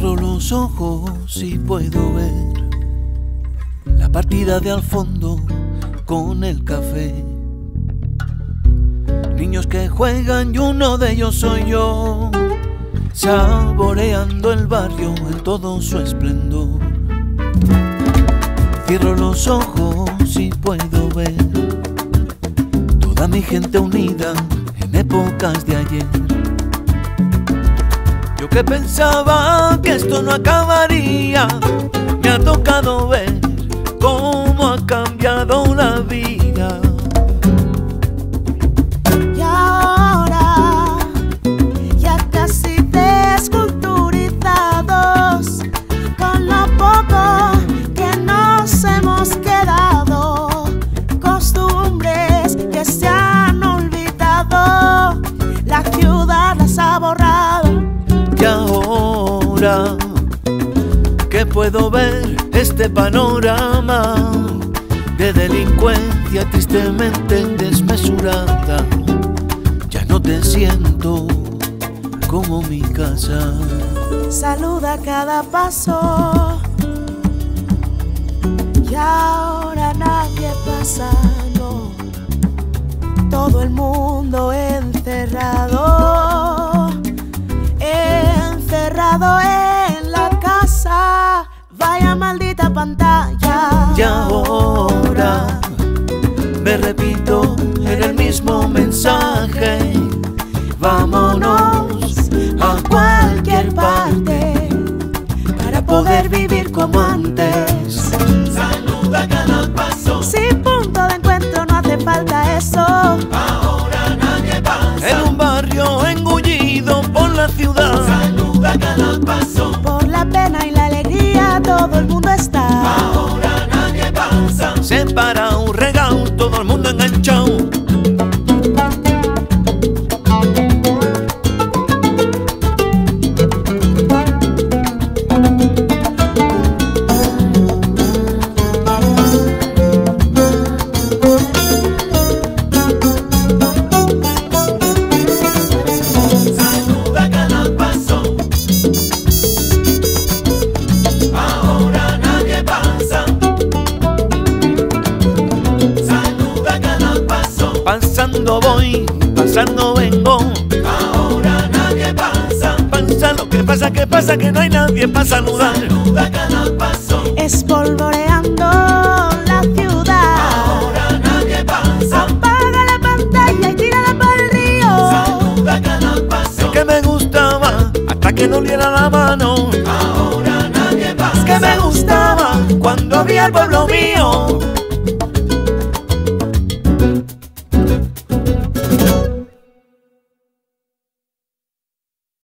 Cierro los ojos y puedo ver la partida de al fondo con el café. Niños que juegan y uno de ellos soy yo, saboreando el barrio en todo su esplendor. Cierro los ojos y puedo ver toda mi gente unida en épocas de ayer. Yo que pensaba que esto no acabaría, me ha tocado ver cómo ha cambiado la vida. Y ahora, ya casi desculturizados, con lo poco que nos hemos quedado, costumbres que se han olvidado, la ciudad las ha borrado. Y ahora que puedo ver este panorama de delincuencia tristemente desmesurada, ya no te siento como mi casa. Saluda a cada paso y ahora nadie pasa, no. Todo el mundo encerrado, encerrado en la casa. Vaya maldita pantalla. Y ahora me repito en el mismo mensaje: vámonos a cualquier parte para poder vivir como antes. Saluda a cada paso. Sin punto de encuentro no hace falta eso. Ahora nadie pasa. En un barrio engullido por la ciudad. Saluda a cada paso. Por la pena y la alegría todo el mundo está. Ahora nadie pasa. Separado, regado, todo el mundo enganchado. Pasando voy, pasando vengo. Ahora nadie pasa. Pasa lo que pasa, que no hay nadie para saludar. Saluda cada paso. Espolvoreando la ciudad. Ahora nadie pasa. Apaga la pantalla y tírala para el río. Saluda cada paso. Es que me gustaba hasta que no diera la mano. Ahora nadie pasa. Es que me gustaba cuando vi al pueblo mío.